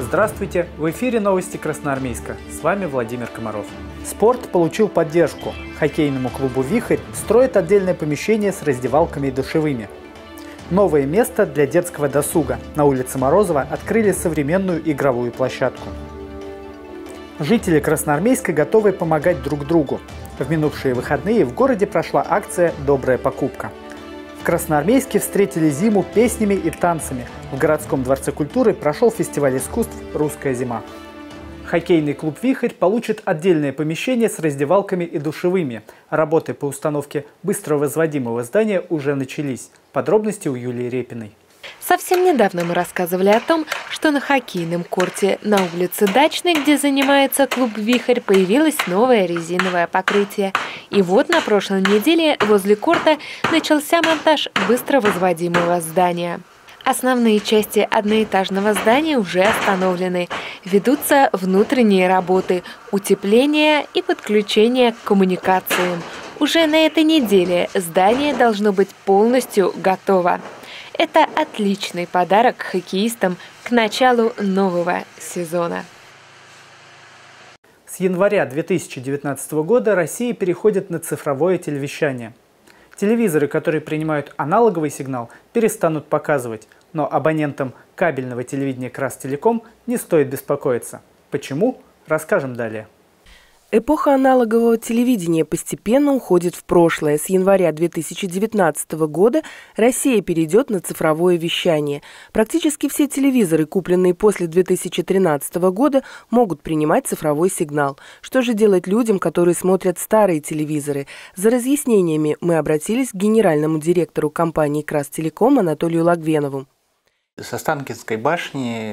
Здравствуйте! В эфире новости Красноармейска. С вами Владимир Комаров. Спорт получил поддержку. Хоккейному клубу «Вихрь» строят отдельное помещение с раздевалками и душевыми. Новое место для детского досуга. На улице Морозова открыли современную игровую площадку. Жители Красноармейска готовы помогать друг другу. В минувшие выходные в городе прошла акция «Добрая покупка». В Красноармейске встретили зиму песнями и танцами. В городском дворце культуры прошел фестиваль искусств «Русская зима». Хоккейный клуб «Вихрь» получит отдельное помещение с раздевалками и душевыми. Работы по установке быстро возводимого здания уже начались. Подробности у Юлии Репиной. Совсем недавно мы рассказывали о том, что на хоккейном корте на улице Дачной, где занимается клуб «Вихрь», появилось новое резиновое покрытие. И вот на прошлой неделе возле корта начался монтаж быстро возводимого здания. Основные части одноэтажного здания уже остановлены. Ведутся внутренние работы, утепление и подключение к коммуникациям. Уже на этой неделе здание должно быть полностью готово. Это отличный подарок хоккеистам к началу нового сезона. С января 2019 года Россия переходит на цифровое телевещание. Телевизоры, которые принимают аналоговый сигнал, перестанут показывать, но абонентам кабельного телевидения Крастелеком не стоит беспокоиться. Почему? Расскажем далее. Эпоха аналогового телевидения постепенно уходит в прошлое. С января 2019 года Россия перейдет на цифровое вещание. Практически все телевизоры, купленные после 2013 года, могут принимать цифровой сигнал. Что же делать людям, которые смотрят старые телевизоры? За разъяснениями мы обратились к генеральному директору компании «Крастелеком» Анатолию Логвенову. С Останкинской башни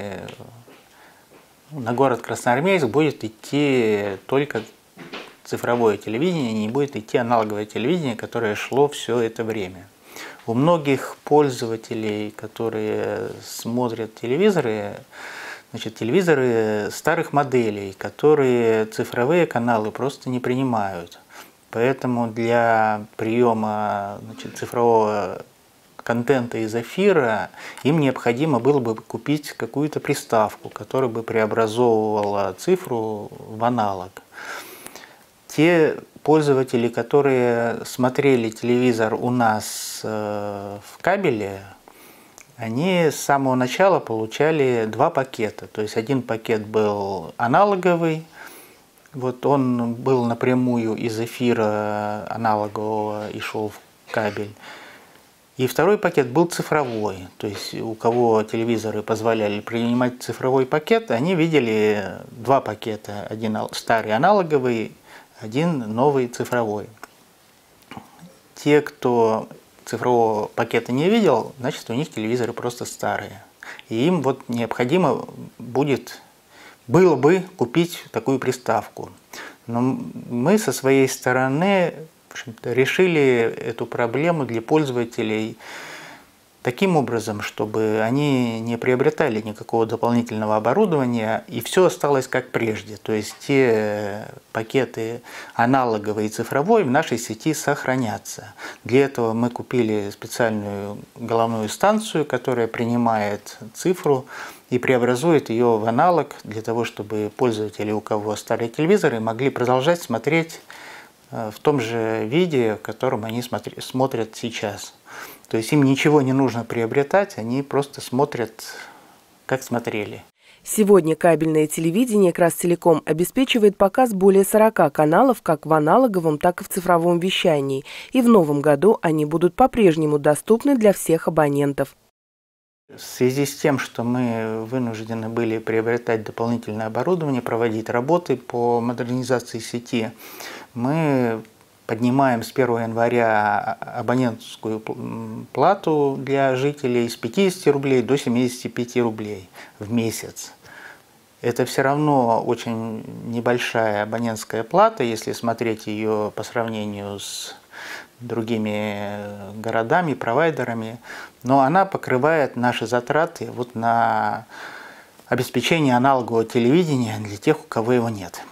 на город Красноармейск будет идти только цифровое телевидение, не будет идти аналоговое телевидение, которое шло все это время. У многих пользователей, которые смотрят телевизоры, телевизоры старых моделей, которые цифровые каналы просто не принимают. Поэтому для приема цифрового контента из эфира им необходимо было бы купить какую-то приставку, которая бы преобразовывала цифру в аналог. Те пользователи, которые смотрели телевизор у нас в кабеле, они с самого начала получали два пакета. То есть один пакет был аналоговый, вот он был напрямую из эфира аналогового и шел в кабель. И второй пакет был цифровой, то есть у кого телевизоры позволяли принимать цифровой пакет, они видели два пакета, один старый аналоговый, один новый цифровой. Те, кто цифрового пакета не видел, значит у них телевизоры просто старые. И им вот необходимо было бы купить такую приставку. Но мы со своей стороны решили эту проблему для пользователей таким образом, чтобы они не приобретали никакого дополнительного оборудования, и все осталось как прежде. То есть те пакеты аналоговый и цифровой в нашей сети сохранятся. Для этого мы купили специальную головную станцию, которая принимает цифру и преобразует ее в аналог, для того, чтобы пользователи, у кого старые телевизоры, могли продолжать смотреть в том же виде, в котором они смотрят сейчас. То есть им ничего не нужно приобретать, они просто смотрят, как смотрели. Сегодня кабельное телевидение «Крастелеком» обеспечивает показ более 40 каналов как в аналоговом, так и в цифровом вещании. И в новом году они будут по-прежнему доступны для всех абонентов. В связи с тем, что мы вынуждены были приобретать дополнительное оборудование, проводить работы по модернизации сети, мы поднимаем с 1 января абонентскую плату для жителей с 50 рублей до 75 рублей в месяц. Это все равно очень небольшая абонентская плата, если смотреть ее по сравнению с другими городами, провайдерами, но она покрывает наши затраты вот на обеспечение аналогового телевидения для тех, у кого его нет.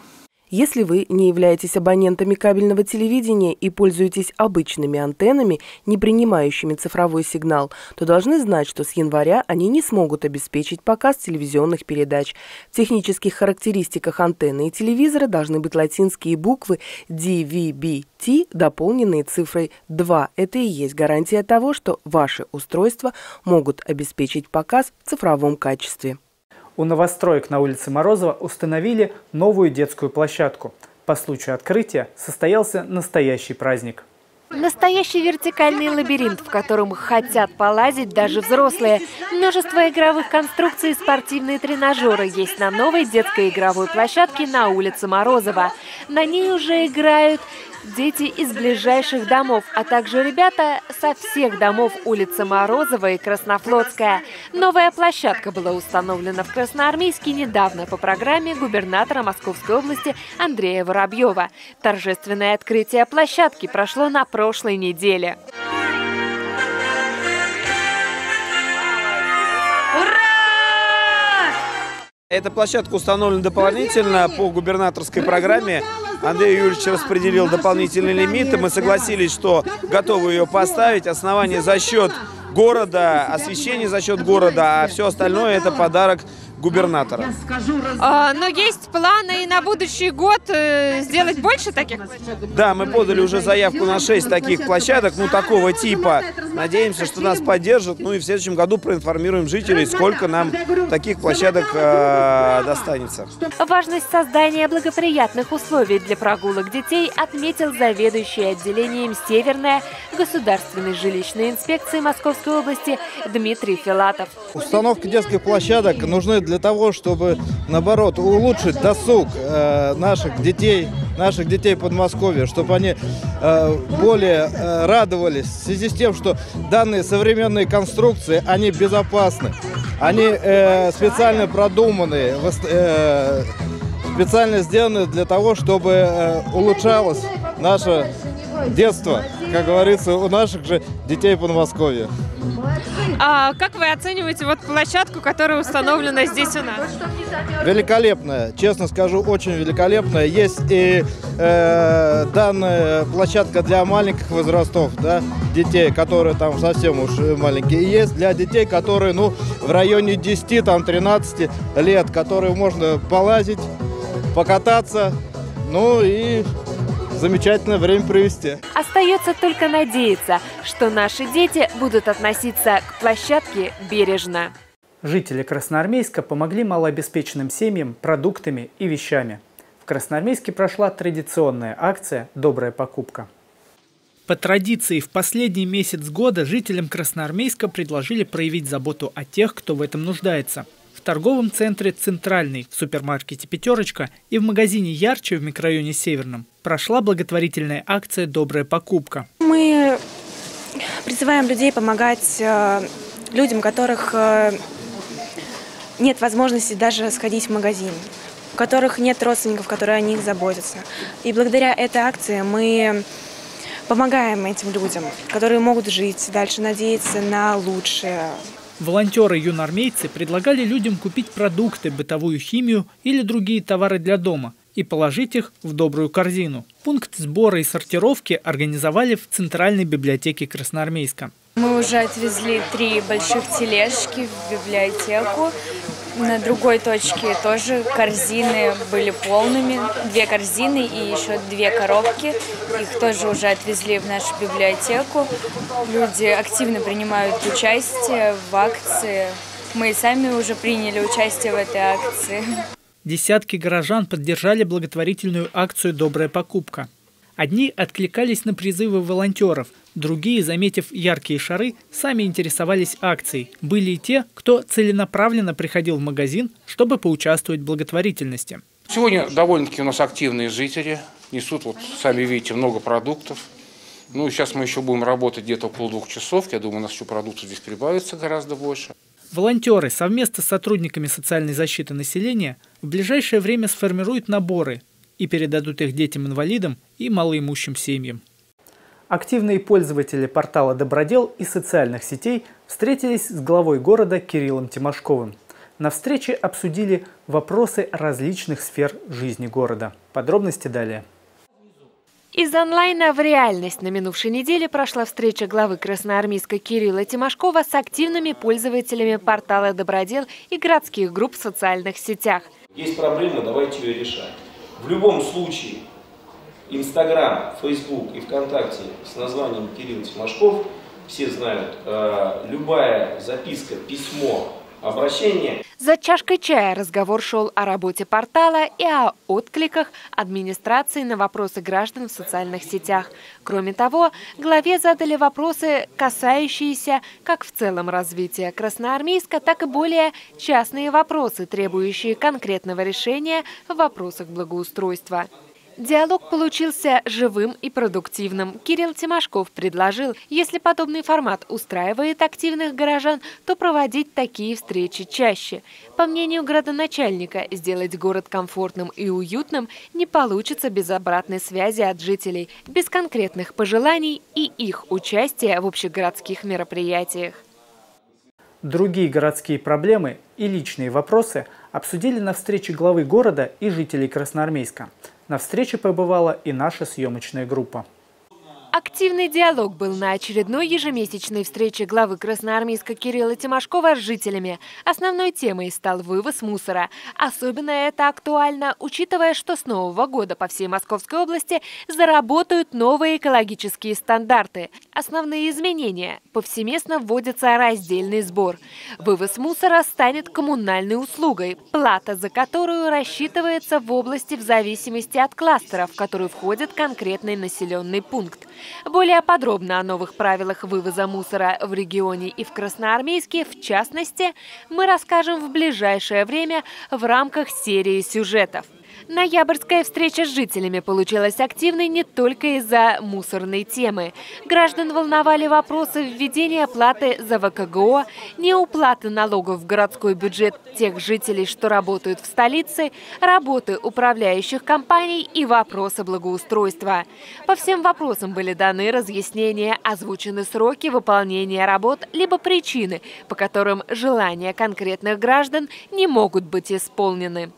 Если вы не являетесь абонентами кабельного телевидения и пользуетесь обычными антеннами, не принимающими цифровой сигнал, то должны знать, что с января они не смогут обеспечить показ телевизионных передач. В технических характеристиках антенны и телевизора должны быть латинские буквы DVB-T, дополненные цифрой 2. Это и есть гарантия того, что ваши устройства могут обеспечить показ в цифровом качестве. У новостроек на улице Морозова установили новую детскую площадку. По случаю открытия состоялся настоящий праздник. Настоящий вертикальный лабиринт, в котором хотят полазить даже взрослые. Множество игровых конструкций и спортивные тренажеры есть на новой детской игровой площадке на улице Морозова. На ней уже играют дети из ближайших домов, а также ребята со всех домов улицы Морозова и Краснофлотская. Новая площадка была установлена в Красноармейске недавно по программе губернатора Московской области Андрея Воробьева. Торжественное открытие площадки прошло на прошлой неделе. Эта площадка установлена дополнительно по губернаторской программе. Андрей Юрьевич распределил дополнительные лимиты. Мы согласились, что готовы ее поставить. Основание за счет города, освещение за счет города, а все остальное – это подарок губернатора. Но есть планы и на будущий год сделать больше таких площадок? Да, мы подали уже заявку на 6 таких площадок, такого типа. Надеемся, что нас поддержат. И в следующем году проинформируем жителей, сколько нам таких площадок достанется. Важность создания благоприятных условий для прогулок детей отметил заведующий отделением «Северная» Государственной жилищной инспекции Московской области Дмитрий Филатов. Установка детских площадок нужны для того, чтобы, наоборот, улучшить досуг наших детей Подмосковья, чтобы они более радовались в связи с тем, что данные современные конструкции, они безопасны, они специально продуманы, специально сделаны для того, чтобы улучшалось наше детство, как говорится, у наших же детей Подмосковья. А как вы оцениваете площадку, которая установлена здесь у нас? Великолепная, честно скажу, очень великолепная. Есть и данная площадка для маленьких возрастов, детей, которые там совсем уж маленькие. И есть для детей, которые в районе 10-13 лет, которые можно полазить, покататься, и замечательное время провести. Остается только надеяться, что наши дети будут относиться к площадке бережно. Жители Красноармейска помогли малообеспеченным семьям продуктами и вещами. В Красноармейске прошла традиционная акция «Добрая покупка». По традиции, в последний месяц года жителям Красноармейска предложили проявить заботу о тех, кто в этом нуждается. В торговом центре «Центральный», в супермаркете «Пятерочка» и в магазине «Ярче» в микрорайоне Северном прошла благотворительная акция «Добрая покупка». Мы призываем людей помогать людям, у которых нет возможности даже сходить в магазин, у которых нет родственников, которые о них заботятся. И благодаря этой акции мы помогаем этим людям, которые могут жить, дальше надеяться на лучшее. Волонтеры-юноармейцы предлагали людям купить продукты, бытовую химию или другие товары для дома и положить их в добрую корзину. Пункт сбора и сортировки организовали в Центральной библиотеке Красноармейска. Мы уже отвезли 3 больших тележки в библиотеку. На другой точке тоже корзины были полными. 2 корзины и еще 2 коробки. Их тоже уже отвезли в нашу библиотеку. Люди активно принимают участие в акции. Мы сами уже приняли участие в этой акции. Десятки горожан поддержали благотворительную акцию «Добрая покупка». Одни откликались на призывы волонтеров, другие, заметив яркие шары, сами интересовались акцией. Были и те, кто целенаправленно приходил в магазин, чтобы поучаствовать в благотворительности. Сегодня довольно-таки у нас активные жители, несут, сами видите, много продуктов. Сейчас мы еще будем работать где-то около 2 часов, я думаю, у нас еще продуктов здесь прибавится гораздо больше. Волонтеры совместно с сотрудниками социальной защиты населения в ближайшее время сформируют наборы и передадут их детям-инвалидам и малоимущим семьям. Активные пользователи портала «Добродел» и социальных сетей встретились с главой города Кириллом Тимошковым. На встрече обсудили вопросы различных сфер жизни города. Подробности далее. Из онлайна в реальность на минувшей неделе прошла встреча главы Красноармейска Кирилла Тимошкова с активными пользователями портала «Добродел» и городских групп в социальных сетях. Есть проблема, давайте ее решать. В любом случае, Инстаграм, Фейсбук и ВКонтакте с названием Кирилл Тимошков, все знают, любая записка, письмо, обращение. За чашкой чая разговор шел о работе портала и о откликах администрации на вопросы граждан в социальных сетях. Кроме того, главе задали вопросы, касающиеся как в целом развития Красноармейска, так и более частные вопросы, требующие конкретного решения в вопросах благоустройства. Диалог получился живым и продуктивным. Кирилл Тимошков предложил, если подобный формат устраивает активных горожан, то проводить такие встречи чаще. По мнению градоначальника, сделать город комфортным и уютным не получится без обратной связи от жителей, без конкретных пожеланий и их участия в общегородских мероприятиях. Другие городские проблемы и личные вопросы обсудили на встрече главы города и жителей Красноармейска. На встрече побывала и наша съемочная группа. Активный диалог был на очередной ежемесячной встрече главы Красноармейска Кирилла Тимошкова с жителями. Основной темой стал вывоз мусора. Особенно это актуально, учитывая, что с Нового года по всей Московской области заработают новые экологические стандарты. Основные изменения. Повсеместно вводится раздельный сбор. Вывоз мусора станет коммунальной услугой, плата за которую рассчитывается в области в зависимости от кластера, в который входит конкретный населенный пункт. Более подробно о новых правилах вывоза мусора в регионе и в Красноармейске, в частности, мы расскажем в ближайшее время в рамках серии сюжетов. Ноябрьская встреча с жителями получилась активной не только из-за мусорной темы. Граждан волновали вопросы введения платы за ВКГО, неуплаты налогов в городской бюджет тех жителей, что работают в столице, работы управляющих компаний и вопросы благоустройства. По всем вопросам были даны разъяснения, озвучены сроки выполнения работ, либо причины, по которым желания конкретных граждан не могут быть исполнены.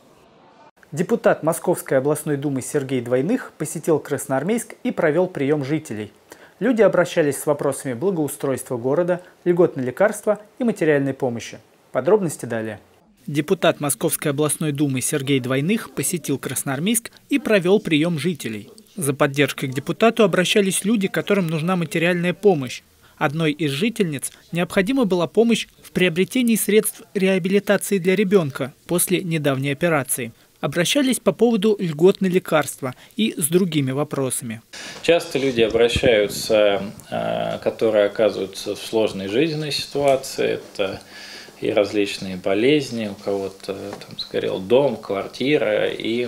Депутат Московской областной думы Сергей Двойных посетил Красноармейск и провел прием жителей. Люди обращались с вопросами благоустройства города, льгот на лекарства и материальной помощи. Подробности далее. Депутат Московской областной думы Сергей Двойных посетил Красноармейск и провел прием жителей. За поддержкой к депутату обращались люди, которым нужна материальная помощь. Одной из жительниц необходима была помощь в приобретении средств реабилитации для ребенка после недавней операции. Обращались по поводу льгот на лекарства и с другими вопросами. Часто люди обращаются, которые оказываются в сложной жизненной ситуации. Это и различные болезни, у кого-то там сгорел дом, квартира. И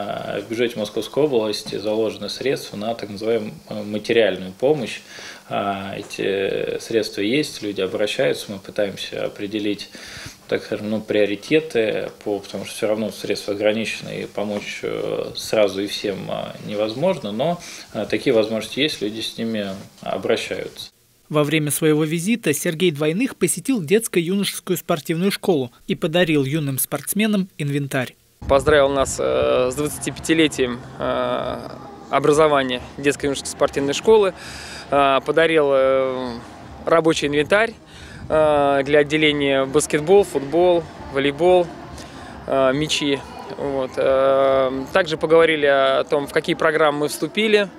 в бюджете Московской области заложены средства на так называемую материальную помощь. Эти средства есть, люди обращаются, мы пытаемся определить, так скажем, приоритеты, потому что все равно средства ограничены, и помочь сразу и всем невозможно, но такие возможности есть, люди с ними обращаются. Во время своего визита Сергей Двойных посетил детско-юношескую спортивную школу и подарил юным спортсменам инвентарь. Поздравил нас с 25-летием образования детско-юношеской спортивной школы, подарил рабочий инвентарь для отделения баскетбол, футбол, волейбол, мячи. Вот. Также поговорили о том, в какие программы мы вступили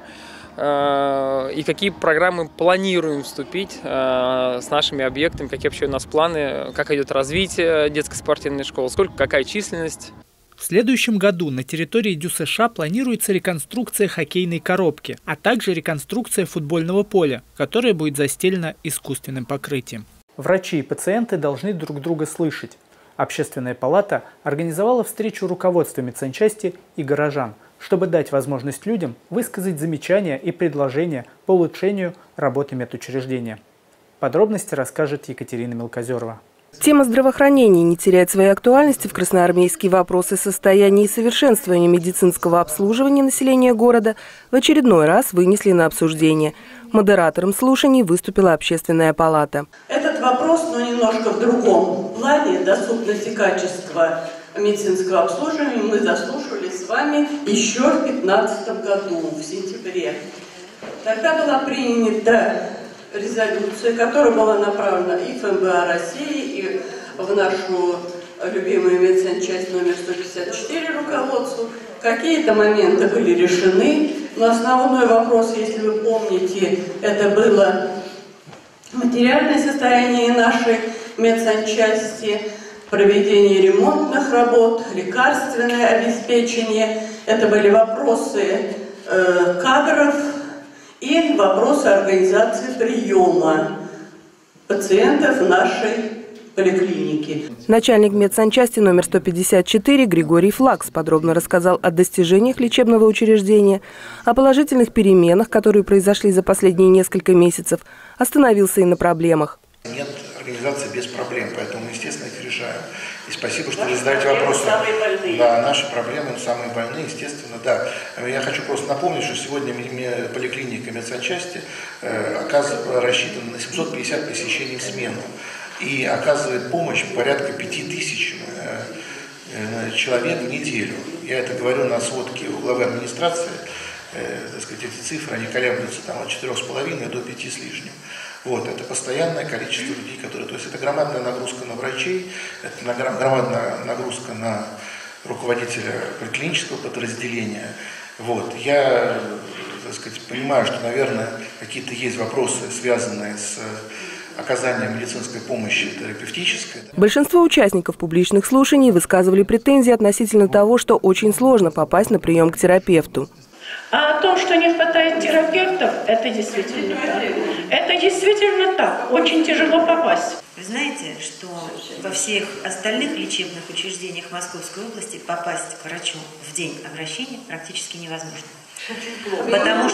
и какие программы планируем вступить с нашими объектами, какие вообще у нас планы, как идет развитие детской спортивной школы, какая численность. В следующем году на территории ДЮСШ планируется реконструкция хоккейной коробки, а также реконструкция футбольного поля, которое будет застелено искусственным покрытием. Врачи и пациенты должны друг друга слышать. Общественная палата организовала встречу руководства медсанчасти и горожан, чтобы дать возможность людям высказать замечания и предложения по улучшению работы медучреждения. Подробности расскажет Екатерина Мелкозерова. Тема здравоохранения не теряет своей актуальности. В Красноармейске вопросы состояния и совершенствования медицинского обслуживания населения города в очередной раз вынесли на обсуждение. Модератором слушаний выступила Общественная палата. Этот этот вопрос, но немножко в другом плане, доступности качества медицинского обслуживания, мы заслушали с вами еще в 2015 году, в сентябре. Тогда была принята резолюция, которая была направлена и в МБА России, и в нашу любимую медсанчасть номер 154 руководству. Какие-то моменты были решены, но основной вопрос, если вы помните, это было материальное состояние нашей медсанчасти, проведение ремонтных работ, лекарственное обеспечение. Это были вопросы кадров и вопросы организации приема пациентов в нашей поликлинике. Начальник медсанчасти номер 154 Григорий Флакс подробно рассказал о достижениях лечебного учреждения, о положительных переменах, которые произошли за последние несколько месяцев, остановился и на проблемах. Нет организации без проблем, поэтому мы, естественно, их решаем. И спасибо, что вы задаете вопросы. Да, наши проблемы самые больные, естественно, да. Я хочу просто напомнить, что сегодня поликлиника медсанчасти рассчитана на 750 посещений в смену и оказывает помощь порядка 5000 человек в неделю. Я это говорю на сводке у главы администрации. Так сказать, эти цифры, они колеблются там, от 4,5 до 5 с лишним. Вот, это постоянное количество людей, которые... То есть это громадная нагрузка на врачей, это громадная нагрузка на руководителя поликлинического подразделения. Вот. Я, так сказать, понимаю, что, наверное, какие-то есть вопросы, связанные с оказанием медицинской помощи терапевтической. Большинство участников публичных слушаний высказывали претензии относительно того, что очень сложно попасть на прием к терапевту. А о том, что не хватает терапевтов, это действительно так. Это действительно так. Очень тяжело попасть. Вы знаете, что во всех остальных лечебных учреждениях Московской области попасть к врачу в день обращения практически невозможно. Потому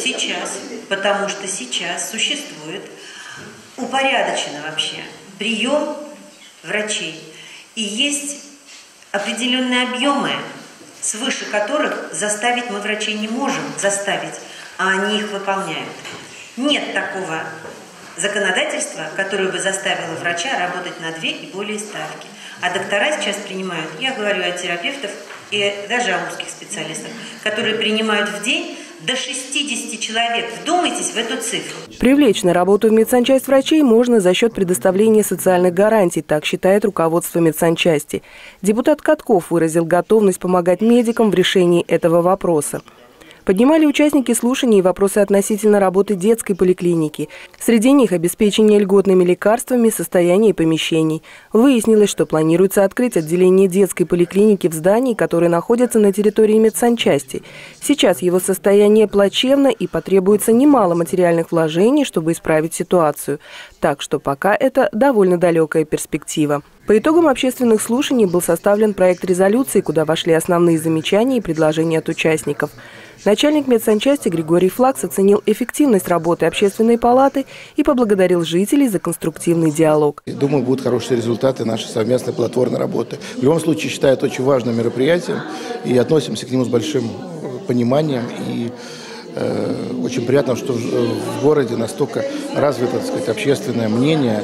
что сейчас существует упорядоченно вообще прием врачей. И есть определенные объемы, свыше которых заставить мы врачей не можем заставить, а они их выполняют. Нет такого законодательства, которое бы заставило врача работать на 2 и более ставки. А доктора сейчас принимают, я говорю о терапевтах и даже о узких специалистах, которые принимают в день до 60 человек. Вдумайтесь в эту цифру. Привлечь на работу в медсанчасть врачей можно за счет предоставления социальных гарантий, так считает руководство медсанчасти. Депутат Катков выразил готовность помогать медикам в решении этого вопроса. Поднимали участники слушаний вопросы относительно работы детской поликлиники. Среди них обеспечение льготными лекарствами, состояние помещений. Выяснилось, что планируется открыть отделение детской поликлиники в здании, которое находится на территории медсанчасти. Сейчас его состояние плачевно и потребуется немало материальных вложений, чтобы исправить ситуацию. Так что пока это довольно далекая перспектива. По итогам общественных слушаний был составлен проект резолюции, куда вошли основные замечания и предложения от участников. Начальник медсанчасти Григорий Флакс оценил эффективность работы общественной палаты и поблагодарил жителей за конструктивный диалог. Думаю, будут хорошие результаты нашей совместной плодотворной работы. В любом случае, считаю это очень важным мероприятием и относимся к нему с большим пониманием. И очень приятно, что в городе настолько развито, так сказать, общественное мнение,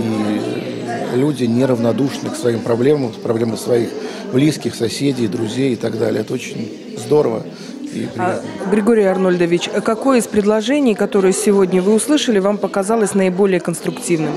и люди неравнодушны к своим проблемам, проблемам своих близких, соседей, друзей и так далее. Это очень здорово. Григорий Арнольдович, какое из предложений, которые сегодня вы услышали, вам показалось наиболее конструктивным?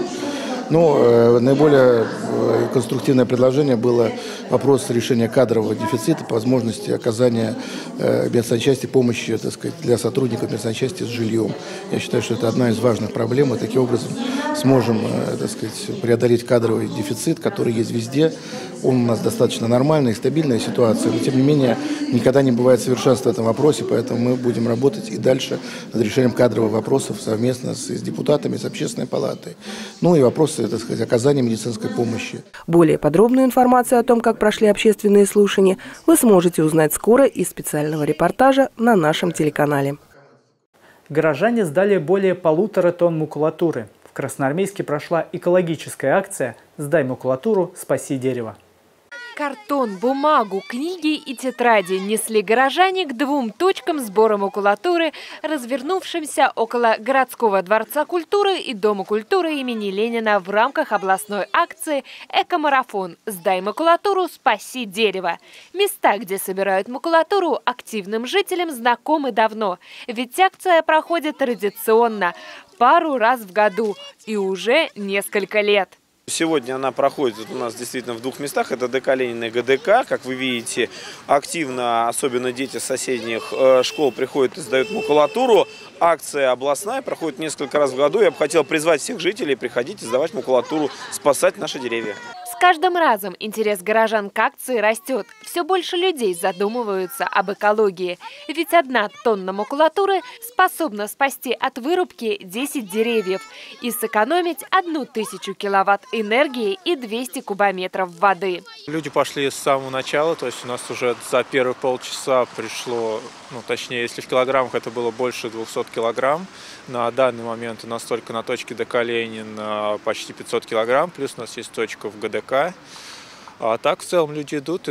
Наиболее конструктивное предложение было вопрос решения кадрового дефицита, по возможности оказания медсанчасти помощи, так сказать, для сотрудников медсанчасти с жильем. Я считаю, что это одна из важных проблем, и таким образом сможем, так сказать, преодолеть кадровый дефицит, который есть везде. Он у нас достаточно нормальная и стабильная ситуация, но тем не менее никогда не бывает совершенства в этом вопросе, поэтому мы будем работать и дальше над решением кадровых вопросов совместно с депутатами, с общественной палатой. Ну и вопросы, так сказать, оказания медицинской помощи. Более подробную информацию о том, как прошли общественные слушания, вы сможете узнать скоро из специального репортажа на нашем телеканале. Горожане сдали более 1,5 тонн макулатуры. В Красноармейске прошла экологическая акция «Сдай макулатуру, спаси дерево». Картон, бумагу, книги и тетради несли горожане к двум точкам сбора макулатуры, развернувшимся около городского дворца культуры и Дома культуры имени Ленина в рамках областной акции «Эко-марафон. Сдай макулатуру, спаси дерево». Места, где собирают макулатуру, активным жителям знакомы давно, ведь акция проходит традиционно, пару раз в году и уже несколько лет. Сегодня она проходит у нас действительно в двух местах. Это ДК Ленина и ГДК. Как вы видите, активно, особенно дети с соседних школ, приходят и сдают макулатуру. Акция областная, проходит несколько раз в году. Я бы хотел призвать всех жителей приходить и сдавать макулатуру, спасать наши деревья. С каждым разом интерес горожан к акции растет. Все больше людей задумываются об экологии. Ведь 1 тонна макулатуры способна спасти от вырубки 10 деревьев и сэкономить 1000 киловатт энергии и 200 кубометров воды. Люди пошли с самого начала, то есть у нас уже за первые полчаса пришло, точнее, если в килограммах это было больше 200 килограмм. На данный момент у нас только на точке ДК Ленин почти 500 килограмм, плюс у нас есть точка в ГДК. А так в целом люди идут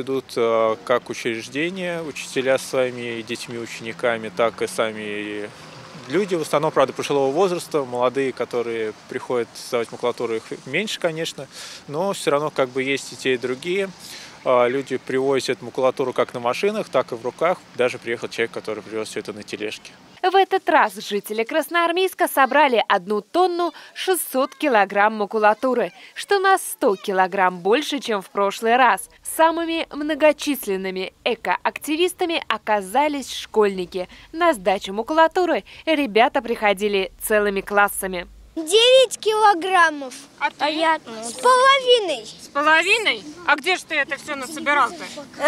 как учреждения, учителя с своими детьми, учениками, так и сами люди, в основном, правда, пожилого возраста, молодые, которые приходят сдавать макулатуру, их меньше, конечно, но все равно есть и те, и другие. Люди привозят макулатуру как на машинах, так и в руках. Даже приехал человек, который привез все это на тележке. В этот раз жители Красноармейска собрали 1 тонну 600 килограмм макулатуры, что на 100 килограмм больше, чем в прошлый раз. Самыми многочисленными экоактивистами оказались школьники. На сдачу макулатуры ребята приходили целыми классами. 9 килограммов. А я с половиной. С половиной? А где же ты это все насобирал-то?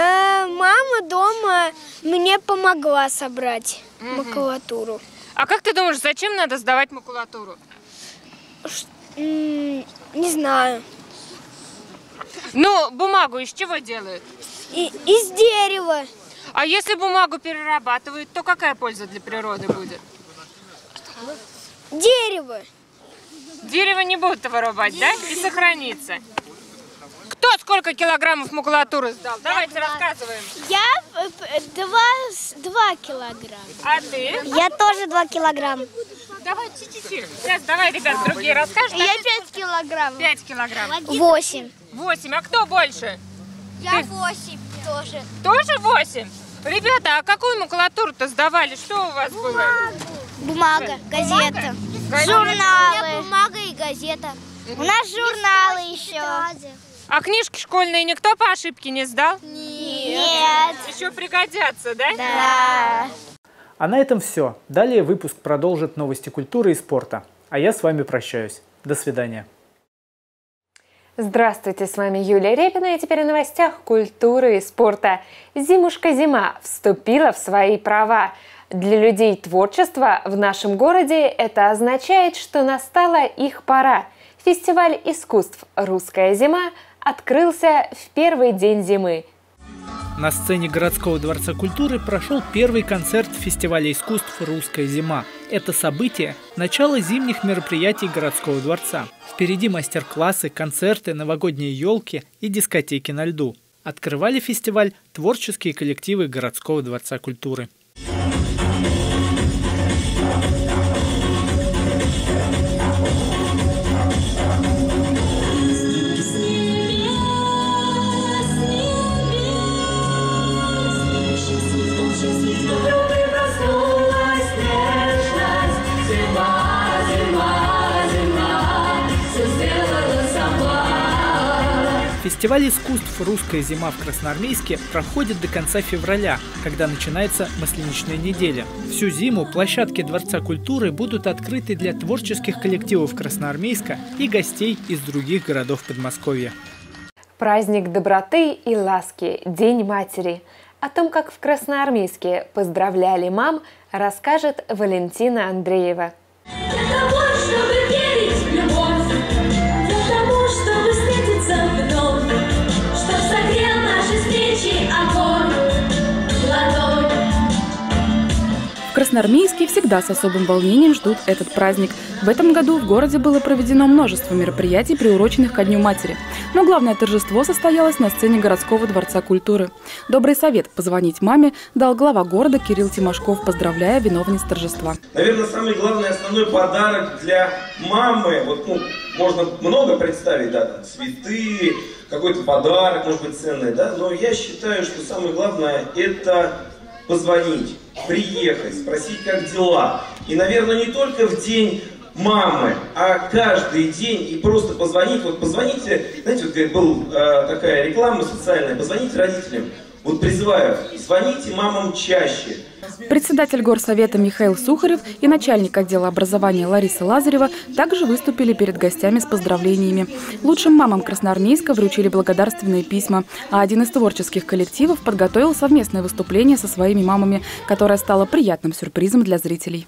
Мама дома мне помогла собрать макулатуру. А как ты думаешь, зачем надо сдавать макулатуру? Не знаю. Ну, бумагу из чего делают? Из дерева. А если бумагу перерабатывают, то какая польза для природы будет? Дерево. Дерево не будут вырубать, да? И сохранится. Кто сколько килограммов макулатуры сдал? Давайте рассказываем. Я 2 килограмма. А ты? Я тоже 2 килограмма. Давай, сейчас, давай, ребят, другие расскажут. Я 5 килограмм. 5 килограмм. 8. 8. А кто больше? Я 8 тоже. Тоже 8? Ребята, а какую макулатуру-то сдавали? Что у вас было? Бумага, газета. Журналы. Бумага и газета. У нас журналы еще. А книжки школьные никто по ошибке не сдал? Нет. Еще пригодятся, да? Да. А на этом все. Далее выпуск продолжит новости культуры и спорта. А я с вами прощаюсь. До свидания. Здравствуйте, с вами Юлия Репина, и теперь о новостях культуры и спорта. Зимушка-зима вступила в свои права. Для людей творчества в нашем городе это означает, что настала их пора. Фестиваль искусств «Русская зима» открылся в первый день зимы. На сцене городского дворца культуры прошел первый концерт фестиваля искусств «Русская зима». Это событие – начало зимних мероприятий городского дворца. Впереди мастер-классы, концерты, новогодние елки и дискотеки на льду. Открывали фестиваль творческие коллективы городского дворца культуры. Фестиваль искусств «Русская зима» в Красноармейске проходит до конца февраля, когда начинается Масленичная неделя. Всю зиму площадки Дворца культуры будут открыты для творческих коллективов Красноармейска и гостей из других городов Подмосковья. Праздник доброты и ласки – День матери. О том, как в Красноармейске поздравляли мам, расскажет Валентина Андреева. В Красноармейские всегда с особым волнением ждут этот праздник. В этом году в городе было проведено множество мероприятий, приуроченных ко Дню матери. Но главное торжество состоялось на сцене городского дворца культуры. Добрый совет позвонить маме дал глава города Кирилл Тимошков, поздравляя виновниц торжества. Наверное, самый главный основной подарок для мамы, можно много представить, да, там, цветы, какой-то подарок, может быть, ценный, да, но я считаю, что самое главное это позвонить, приехать, спросить, как дела. И, наверное, не только в день мамы, а каждый день и просто позвонить. Вот позвоните, знаете, была такая реклама социальная, позвоните родителям. Вот призываю, звоните мамам чаще. Председатель горсовета Михаил Сухарев и начальник отдела образования Лариса Лазарева также выступили перед гостями с поздравлениями. Лучшим мамам Красноармейска вручили благодарственные письма, а один из творческих коллективов подготовил совместное выступление со своими мамами, которое стало приятным сюрпризом для зрителей.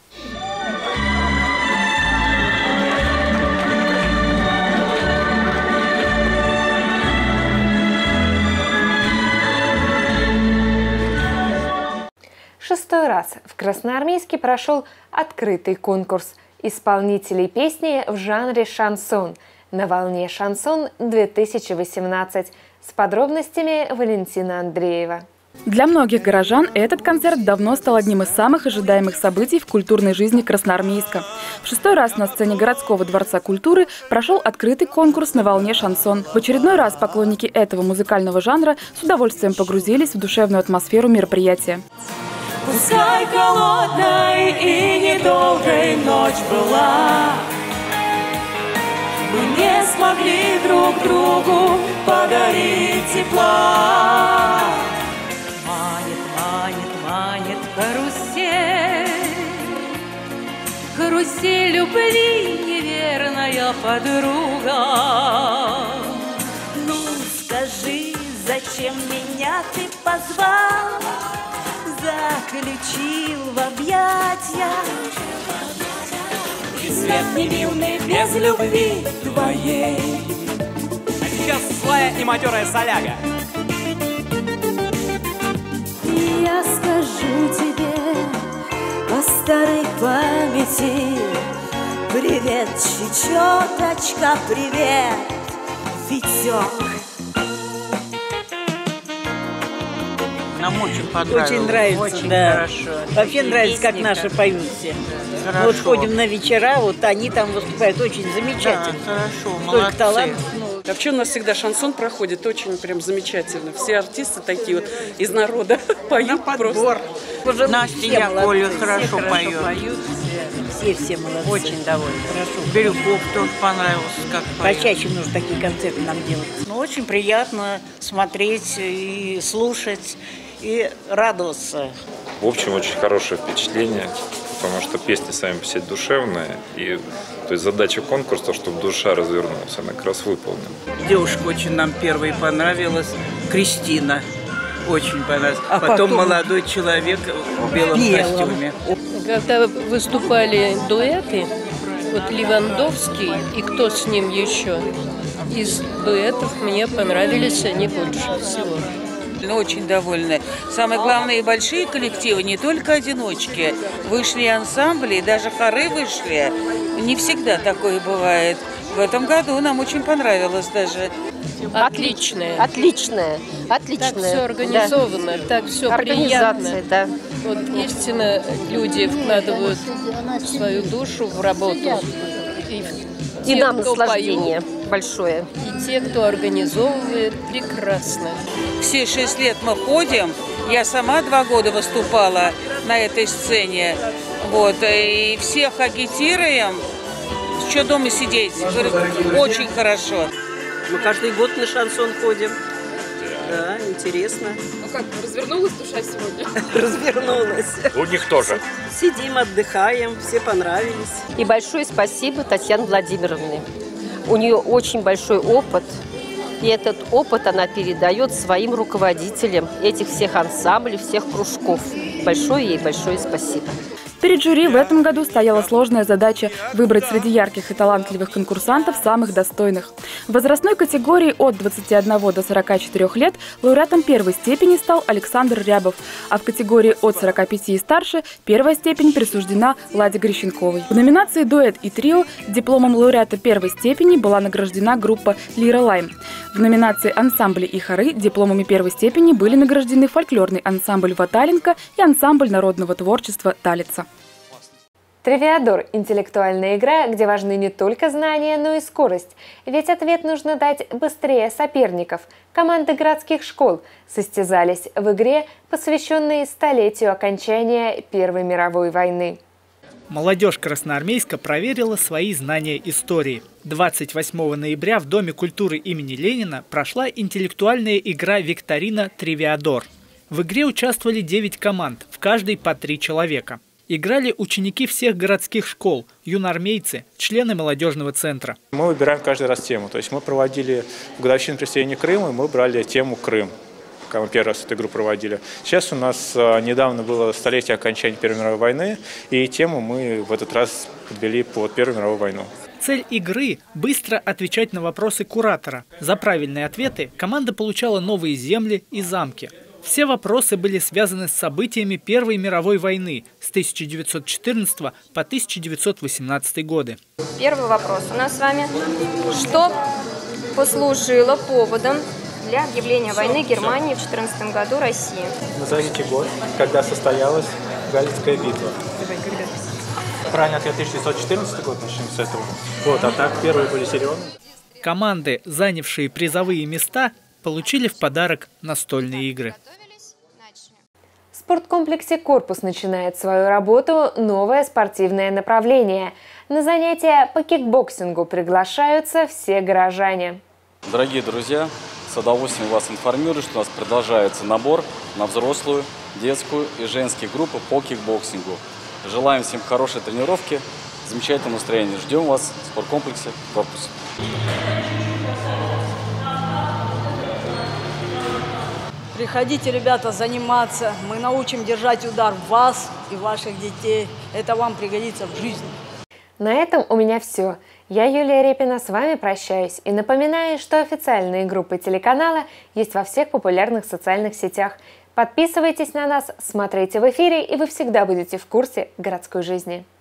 Шестой раз в Красноармейске прошел открытый конкурс исполнителей песни в жанре шансон «На волне шансон-2018» с подробностями Валентина Андреева. Для многих горожан этот концерт давно стал одним из самых ожидаемых событий в культурной жизни Красноармейска. В шестой раз на сцене городского дворца культуры прошел открытый конкурс «На волне шансон». В очередной раз поклонники этого музыкального жанра с удовольствием погрузились в душевную атмосферу мероприятия. Пускай холодной и недолгой ночь была, мы не смогли друг другу подарить тепла. Манит, манит, манит карусель, карусель любви, неверная подруга. Ну скажи, зачем меня ты позвал? Заключил в объятия, и свет невинный без любви твоей. А сейчас злая и матерая соляга. Я скажу тебе по старой памяти: привет, чечеточка, привет, Витек. Нам очень понравилось. Очень нравится, очень да. Хорошо. Вообще нравится, как наши поют все. Мы вот ходим на вечера, вот они там выступают очень замечательно. Да, хорошо, столько молодцы. талантов. Вообще у нас всегда шансон проходит очень прям замечательно. Все артисты такие вот из народа поют просто. Настя Яковлева хорошо поет. Все молодцы. Очень довольны. Хорошо. Бирюков тоже понравился, как поет. Почаще нужно такие концерты нам делать. Ну, очень приятно смотреть и слушать, и радоваться. В общем, очень хорошее впечатление, потому что песни сами по себе душевные. И, то есть задача конкурса, чтобы душа развернулась, она как раз выполнена. Девушка очень нам первой понравилась, Кристина. Очень понравилась. А потом молодой человек в белом костюме. Когда выступали дуэты, вот Левандовский и кто с ним еще, из дуэтов мне понравились они больше всего. Очень довольны. Самое главное, и большие коллективы, не только одиночки. Вышли ансамбли, и даже хоры вышли. Не всегда такое бывает. В этом году нам очень понравилось даже. Отличное. Отличное. Так все организовано, так все приятно. Да. Вот истинно люди вкладывают свою душу в работу. И нам наслаждение большое. И те, кто организовывает, прекрасно. Все 6 лет мы ходим. Я сама 2 года выступала на этой сцене. Вот, и всех агитируем. Что дома сидеть? Очень хорошо. Мы каждый год на шансон ходим. Да, интересно. Ну как, развернулась душа сегодня? Развернулась. У них тоже. Сидим, отдыхаем, все понравились. И большое спасибо Татьяне Владимировне. У нее очень большой опыт. И этот опыт она передает своим руководителям этих всех ансамблей, всех кружков. Большое ей большое спасибо. Перед жюри в этом году стояла сложная задача выбрать среди ярких и талантливых конкурсантов самых достойных. В возрастной категории от 21 до 44 лет лауреатом первой степени стал Александр Рябов, а в категории от 45 и старше первая степень присуждена Ладе Грищенковой. В номинации «Дуэт» и «Трио» дипломом лауреата первой степени была награждена группа «Лира Лайм». В номинации «Ансамбли и хоры» дипломами первой степени были награждены фольклорный ансамбль «Ваталенко» и ансамбль народного творчества «Талица». Тривиадор – интеллектуальная игра, где важны не только знания, но и скорость. Ведь ответ нужно дать быстрее соперников. Команды городских школ состязались в игре, посвященной столетию окончания Первой мировой войны. Молодежь Красноармейска проверила свои знания истории. 28 ноября в Доме культуры имени Ленина прошла интеллектуальная игра «Викторина Тривиадор». В игре участвовали 9 команд, в каждой по 3 человека. Играли ученики всех городских школ, юноармейцы, члены молодежного центра. Мы выбираем каждый раз тему. То есть мы проводили в годовщину присоединения Крыма, мы брали тему «Крым», когда мы первый раз эту игру проводили. Сейчас у нас недавно было столетие окончания Первой мировой войны, и тему мы в этот раз подвели под Первую мировую войну. Цель игры – быстро отвечать на вопросы куратора. За правильные ответы команда получала новые земли и замки. Все вопросы были связаны с событиями Первой мировой войны с 1914 по 1918 годы. Первый вопрос у нас с вами. Что послужило поводом для объявления войны Германии в 2014 году России? Назовите год, когда состоялась Галицкая битва. Правильный ответ 1914 год, начнем с этого. Вот, а так первые были серьезные. Команды, занявшие призовые места, получили в подарок настольные игры. В спорткомплексе «Корпус» начинает свою работу новое спортивное направление. На занятия по кикбоксингу приглашаются все горожане. Дорогие друзья, с удовольствием вас информирую, что у нас продолжается набор на взрослую, детскую и женские группы по кикбоксингу. Желаем всем хорошей тренировки, замечательного настроения. Ждем вас в спорткомплексе «Корпус». Приходите, ребята, заниматься. Мы научим держать удар вас и ваших детей. Это вам пригодится в жизни. На этом у меня все. Я, Юлия Репина, с вами прощаюсь и напоминаю, что официальные группы телеканала есть во всех популярных социальных сетях. Подписывайтесь на нас, смотрите в эфире, и вы всегда будете в курсе городской жизни.